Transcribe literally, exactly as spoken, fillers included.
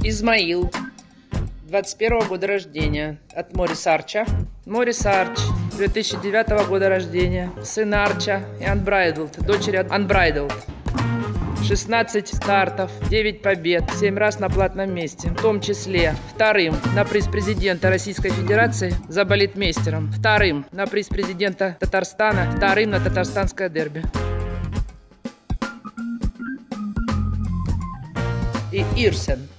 Измаил, двадцать первого года рождения, от Морис Арча. Морис Арч, две тысячи девятого года рождения, сын Арча и Unbridled, дочери Unbridled. шестнадцать стартов, девять побед, семь раз на платном месте, в том числе вторым на приз президента Российской Федерации за балетмейстером, вторым на приз президента Татарстана, вторым на татарстанское дерби. И Ирсен.